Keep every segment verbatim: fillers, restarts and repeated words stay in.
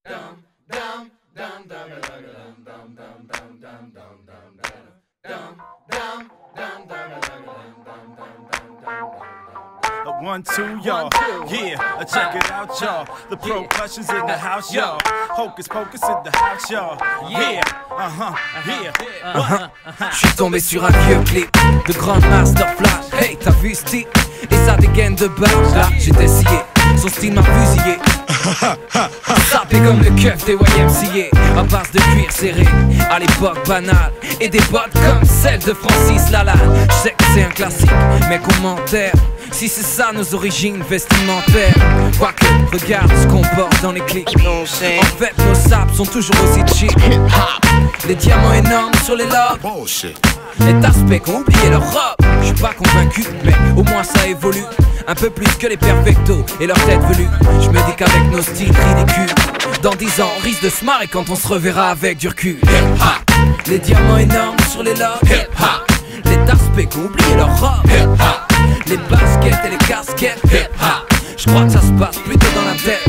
One, two, y'all. Yeah, check it out, y'all. The percussion's in the house, y'all. Hocus pocus in the house, y'all. Yeah, uh-huh, yeah. Uh-huh. J'suis tombé sur un vieux clip de Grandmaster Flash. Hey, t'as vu ce type? Et ça dégaine de base. Là, j'étais scié. Son style m'a fusillé. Sapé comme le keuf des Y M C A. À base de cuir serré, à l'époque banale. Et des bottes comme celles de Francis Lalanne. J'sais que c'est un classique, mais commentaire. Si c'est ça nos origines vestimentaires. Quoique, regarde ce qu'on porte dans les clics. En fait, nos sables sont toujours aussi cheap. Les diamants énormes sur les lobes. Les taspects qui ont oublié leur robe. J'suis pas convaincu, mais au moins ça évolue. Un peu plus que les perfectos et leur tête velue. J'me dis qu'avec nos styles ridicules, dans dix ans on risque de se marrer quand on se reverra avec du recul. Les diamants énormes sur les lobes. Les taspects qui ont oublié leur robe. Les baskets et les casquettes. J'crois que ça se passe plutôt dans la tête.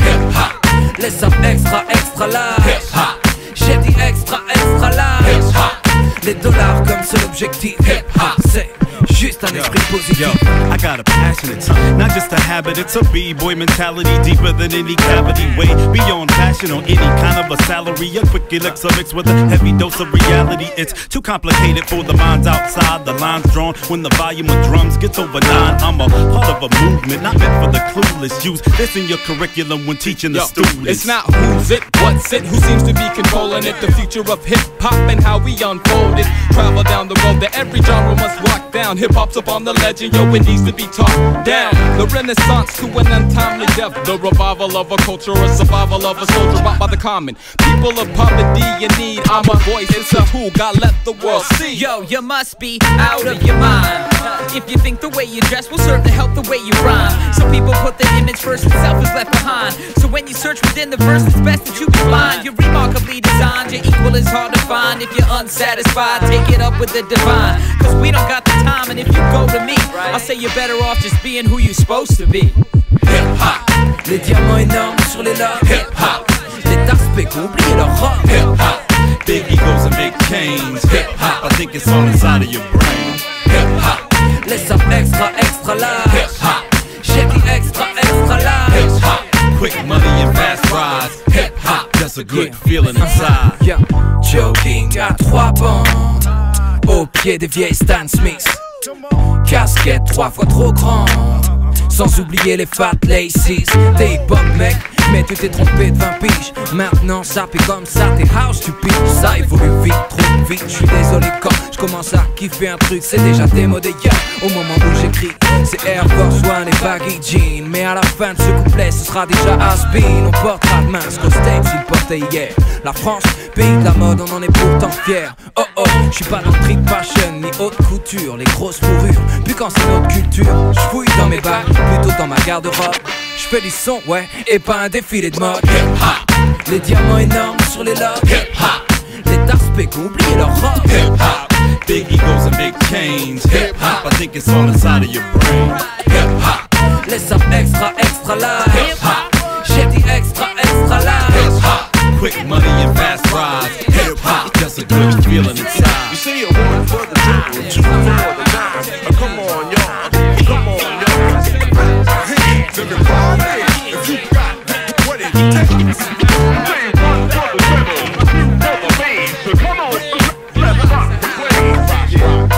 Les sapes extra extra large. J'ai dit extra extra large. Les dollars comme seul objectif. C'est juste un esprit positif. Yo, I got a passionate tongue, not just a habit, it's a b-boy mentality deeper than any cavity. Way beyond passion on any kind of a salary. A quick elixir mixed with a heavy dose of reality. It's too complicated for the minds outside. The lines drawn when the volume of drums gets over nine. I'm a part of a movement, not meant for the clueless. Use this in your curriculum when teaching the Yo, students. It's not who's it, what's it, who seems to be controlling it. The future of hip-hop and how we unfold it. Travel down the road that every genre must walk down. Hip-hop's up on the legend, yo, it needs to be talked down. The renaissance to an untimely death. The revival of a culture, a survival of a soldier rocked by the common people of poverty in need. I'm a voice, it's a tool, God let the world see. Yo, you must be out of your mind if you think the way you dress will serve to help the way you rhyme. Some people put their image first and self is left behind. So when you search within the verse, it's best that you be blind. You're remarkably designed, your equal is hard to find. If you're unsatisfied, take it up with the divine. Cause we don't got the time, and if you go to me, I'll say you're better off just being who you're supposed to be. Hip-hop. Les diamants énormes sur les lobes. Hip-hop. Les taspects qui ont oublié leur robe. Hip-hop. Big egos and big chains. Hip-hop, I think it's all inside of your brain. Hip-hop. Les sapes extra extra large. Hip-hop. J'ai dit extra extra large. Hip-hop. Quick money and fast rides. Hip-hop, just a good feeling inside. Yeah. Jogging à trois bandes, au pied des vieilles Stan Smith. Casquette trois fois trop grande, sans oublier les fat laces. T'es hip-hop mec, mais tu t'es trompé de vingt piges. Maintenant ça fait comme ça, t'es house tu piges. Ça évolue vite, trop vite, j'suis désolé quand j'commence à kiffer un truc. C'est déjà démodé, yeah, au moment où j'écris. C'est Air Force One et baggy jean. Mais à la fin de ce couplet, ce sera déjà has-been. On portera demain ce qu'aux States ils portaient hier. La France, pays de la mode, on en est pourtant fiers. Oh oh, j'suis pas dans le trip fashion ni haute couture. Les grosses fourrures, puis quand c'est notre culture, j'fouille dans mes bacs, plutôt dans ma garde-robe. J'fais du son, ouais, et pas un défilé de mode. Hip-hop. Les diamants énormes sur les lobes. Hip-hop. Les taspects qui ont oublié leur robe. Hip-hop. Big egos and big chains. Hip-hop, I think it's all inside of your brain. Hip-hop. Les sapes extra extra large. Hip-hop. J'ai dit extra extra large. Hip-hop. Quick money and fast rides. Hip-hop, just a good feeling inside. You see a one for the triple, two for the nine. Oh, come on, y'all. Come on, y'all. Hands in the party. If you got what it takes. Say one for the triple, two for the bass. So come on, let's rock the place.